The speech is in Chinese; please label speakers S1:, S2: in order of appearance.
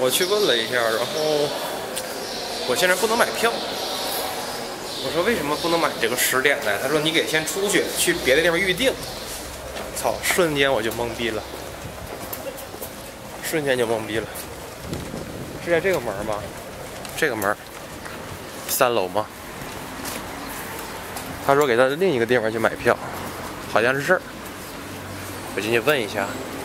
S1: 我去问了一下，然后我现在不能买票。我说为什么不能买这个10点的？他说你得先出去别的地方预定。操！瞬间我就懵逼了，瞬间就懵逼了。是在这个门吗？这个门，3楼吗？他说给他另一个地方去买票，好像是这儿。我进去问一下。